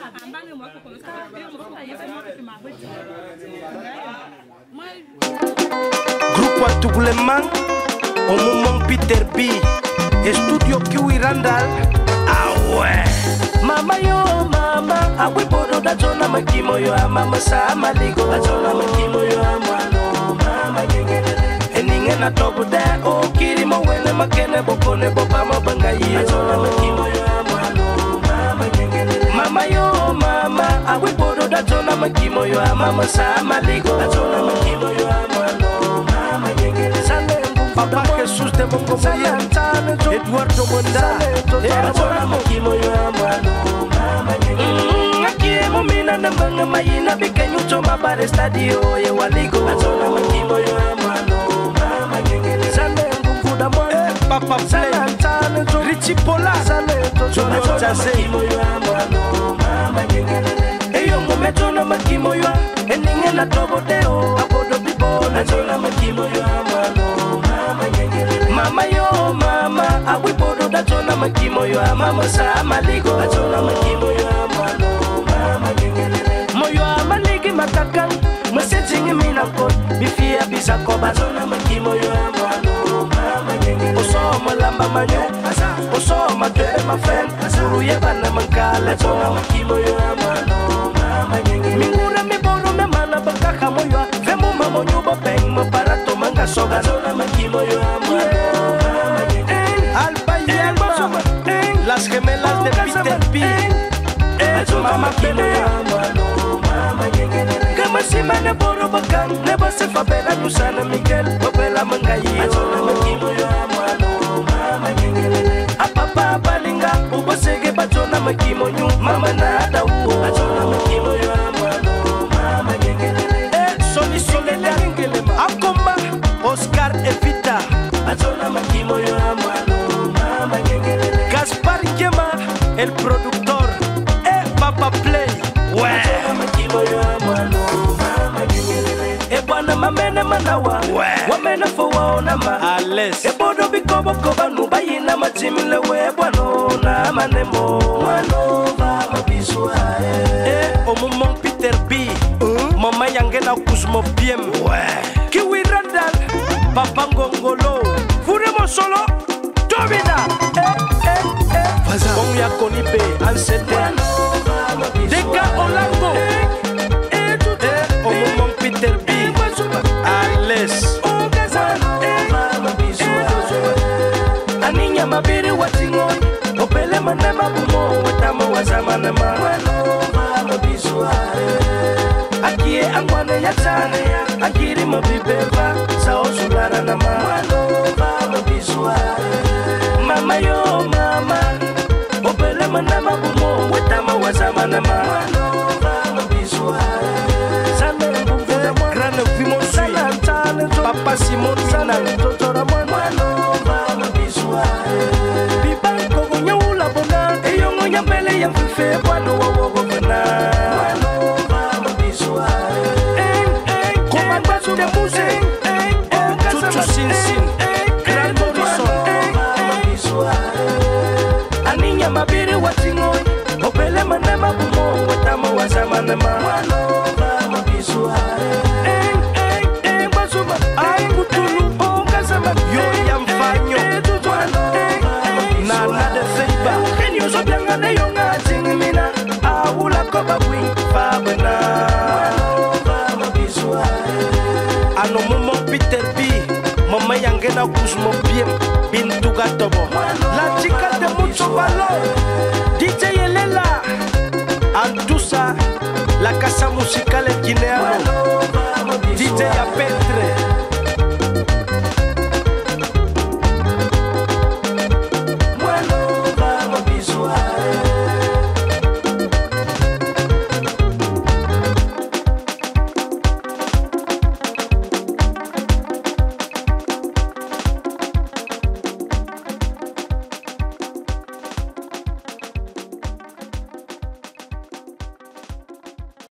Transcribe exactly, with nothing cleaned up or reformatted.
Grupo Atugleman, au moment Peter B, Studio Kiwi Randall. Ah ouais. Mama yo mama, awe bodo da zona makimo yo mama sa maligo da zona makimo yo amano mama gengele. Eninge na tobu de o kiri mo wele makene bokone bobama bangayi da zona makimo yo amano mama gengele. Mama yo mama, awe bodo da zona makimo yo mama sa maligo da zona makimo yo amano mama gengele. Papa Jesus de Mongo Moya, Eduardo Monda, Eduardo Makimo yo amano, mama nyenge. Aki mo mina na mga mayina bikanyo choma bare stadio ye waligo. Azona Makimo yo amano, mama nyenge. Sale ngufuda mwana, Papa Play, Richie Pola, Sale Junior Jase. Makimo yo amano, mama nyenge. Eyo ngometona Makimo yo, eninge na tobo deo, abodo bibo. Azona Makimo yo amano. Mama yo mama, awi bodo da zona makimo yo mama sa maligo da zona makimo yo amano mama gengele. Moyo amaligi matakan, messaging mina ko, bifia bisa ko ba zona makimo yo amano mama gengele. Oso malamba manyo, oso matwe ma friend, suru ye bana mankala zona makimo yo amano mama gengele. Mingura mi bodo me mana bakaka moyo, vemo mamo nyuba peng mo para to manga soga zona makimo yo amano. Las gemelas de Peter B, es mama pele amano, mama gengele. Kama si mana boro bakang, neba se fabela nusana Miguel, babela mangayi. Azona makimo yo amano, mama gengele. Apapa balinga, ubo sege bazona makimo nyu, mama nada uo. Azona makimo yo amano, mama gengele. Eh, Sony Soledad gengele ma. Akoma, Oscar Evita. Azona makimo yo amano, mama gengele. Gaspar Yema, el productor, eh, Papa Play, ouais. E bwana mamene manawa, wamene fowa onama, ales. E bodo bikobo koba nuba yina machimile we bwano na manemo, wano va mabiswa, eh. Omumon Peter B, mama yangena kusmo bien, ouais. Kiwi Randall, Papa Ngongolo, Furemo Solo, Domina, eh. Bon ya konipe ancete Deka Olango Eh, au moment Peter B Ales Aninya mabiri watingo Opele manema bumo Wetama wazamanema Akie angwane ya tane Akiri mabibeva Sao sulara nama Mama yo mama Opele manama bumo Wetama wazamana ma Sane mbufuda mwana Grande vimo sui Papa Simon Sana Totora mwana Biba kogo nyaula bona Eyongo nyambele ya mfife Wano wawogo vana Komanda de muse Chuchu sin sin Grand Morrison Aninya mabiri watingo Opele manema bumo Wetama wazamana ma Eh, eh, eh, basuma Ay kutulu o kazama Yo yamfanyo Nana de feiba Kenyo sobyanga ne yonga tingimina Awula koba wing Fabena Ano momo Peter B Mama yangena kusmo bien Bintu gatobo La chica de mucho valor D J Elela Antusa La casa musical el guineano D J